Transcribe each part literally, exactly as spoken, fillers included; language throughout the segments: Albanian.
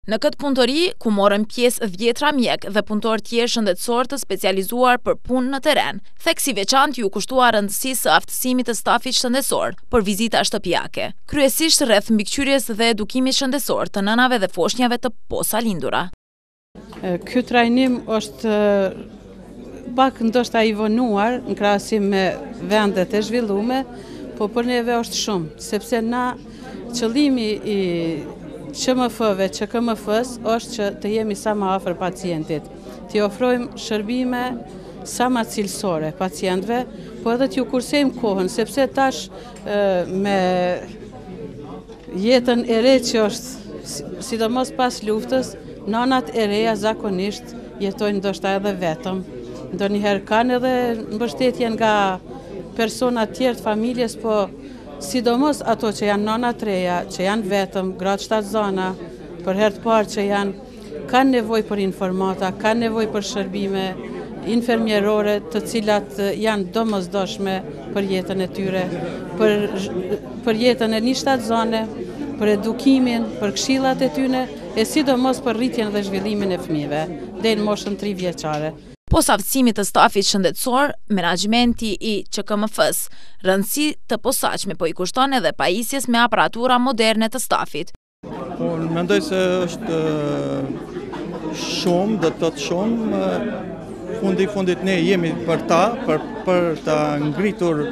Në këtë punëtori, ku morën pjesë dhjetra mjek dhe punëtor tjerë shëndetësor të specializuar për punë në teren, theksi veçantë ju kushtua rëndësisë së aftësimit të stafit shëndetësor për vizita shtëpiake, kryesisht rreth mbikëqyrjes dhe edukimit shëndetësor të nënave dhe foshnjave të posalindura. Ky trajnim është pak ndoshta i vonuar në krahasim me vendet e zhvilluara, po për neve është shumë, sepse na qëllimi i Q M F-ve, Q K M F-s është që të jemi sa më afër pacientit, të ofrojmë shërbime sa më cilësore pacientëve, po edhe t'ju kursejmë kohën, sepse tash me jetën e re që është, sidomos pas luftës, nanat e reja zakonisht jetojnë ndoshta edhe vetëm. Ndonjëherë kanë edhe mbështetje nga persona tjerë të familjes, po sidomos ato që janë nana të reja, që janë vetëm, gratë shtatzana, për herë të parë që janë, kanë nevojë për informata, kanë nevojë për shërbime infermierore të cilat janë domosdoshme për jetën e tyre, për, për jetën e një shtatzane, për edukimin, për këshillat e tyre, e sidomos për rritjen dhe zhvillimin e fëmijëve, deri në moshën tri vjeçare. Pos aftësimit të stafit shëndetësor, menaxhimenti i Q K M F-s, rëndësi të posaçme po i kushton edhe pajisjes me aparatura moderne të stafit. Po, mendoj se është shumë, do të thotë shumë, fundi fundit ne jemi për ta, për, për ta ngritur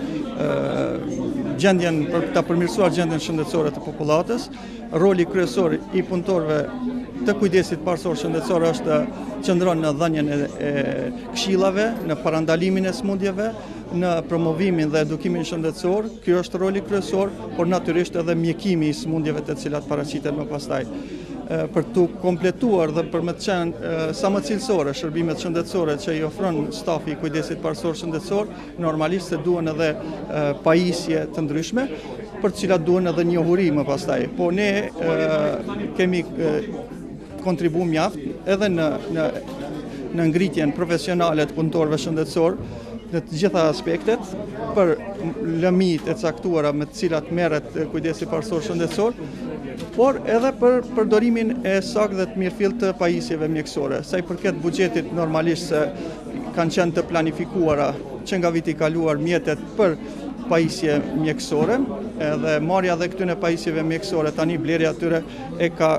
gjendjen, për ta përmirësuar gjendjen shëndetësore të popullatës. Roli kryesor i punëtorëve të kujdesit parësor shëndetësor është qëndron në dhënien e, e këshillave, në parandalimin e smundjeve, në promovimin dhe edukimin shëndetësor. Ky është roli kryesor, por natyrisht edhe mjekimi i smundjeve të cilat paraqiten më pastaj. Për të kompletuar dhe për më të qenë sa më cilësore shërbimet shëndetësore që i ofron stafi i kujdesit parësor shëndetësor, normalisht se duhen edhe pajisje të ndryshme, për të cilat duhen edhe njohuri më pastaj. Po ne kemi kontribuar mjaft edhe në, në, në ngritjen profesionale të punëtorëve shëndetësor në të gjitha aspektet, për lëmit e caktuara me të cilat merret kujdesi parësor shëndetësor, por edhe për përdorimin e saktë dhe të mirëfillt të pajisjeve mjekësore. Sa i përket buxhetit, normalisht se kanë qenë të planifikuara që nga viti i kaluar mjetet për pajisje mjekësore, edhe marrja dhe këtyre pajisjeve mjekësore tani blerja atyre e ka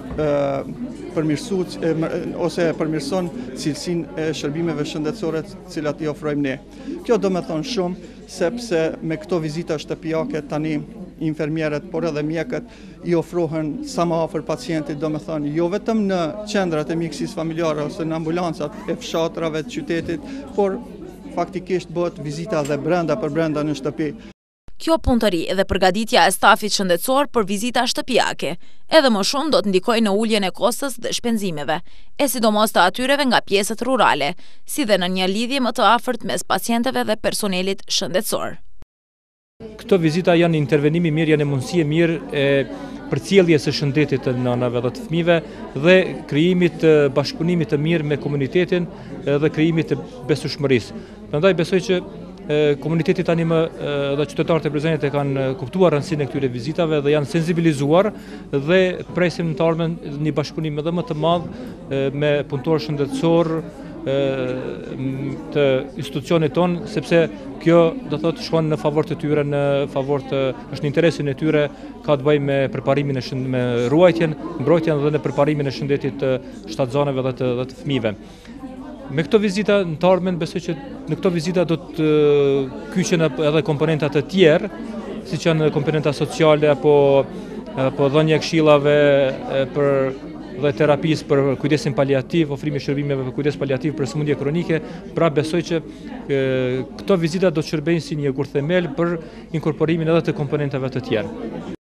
përmirësuar ose përmirëson cilësinë e shërbimeve shëndetësore të cilat i ofrojmë ne. Kjo do me thonë shumë, sepse me këto vizita shtëpiake tani infermierët, por edhe mjekët i ofrohen sa më afër pacientit, do me thonë, jo vetëm në qendrat e mjekësisë familjare ose në ambulancat e fshatrave të qytetit, por faktikisht bëhet vizita dhe brenda për brenda në shtëpi. Kjo punëtori dhe përgatitja e stafit shëndetësor për vizita shtëpiake, edhe më shumë do të ndikojë në uljen e kostës dhe shpenzimeve, e sidomos të atyreve nga pjesët rurale, si dhe në një lidhje më të afërt mes pacientëve dhe personelit shëndetësor. Këto vizita janë intervenimi mirë, janë mundësi e mirë e përcjelljes së shëndetit të nënave dhe të fëmijëve dhe krijimit të bashkëpunimit të mirë me komunitetin dhe krijimit të besueshmërisë. Prandaj besoj që komuniteti tani më dhe qytetarët e Brezanit e kanë kuptuar rëndësinë e këtyre vizitave dhe janë sensibilizuar dhe presim në të ardhmen një bashkëpunim edhe më të madh me punëtorë shëndetësor të institucionit tonë, sepse kjo do thotë shkon në favor të tyre, në favor të është në interesin e tyre, ka të bëjë me përparimin e shënd, me ruajtjen, mbrojtjen dhe në përparimin e shëndetit të shtatzanëve dhe të, dhe të fëmijëve. Me këto vizita në të ardhmen besoj që në këto vizita do të kyqen edhe komponenta të tjerë, siç janë komponenta sociale apo apo dhënia e këshillave për dhe terapisë për kujdesin paliativ, ofrimi shërbimeve për kujdes paliativ për sëmundje kronike. Pra besoj që e, këto vizita do të shërbejnë si një gurthemel për inkorporimin edhe të komponentave të tjerë.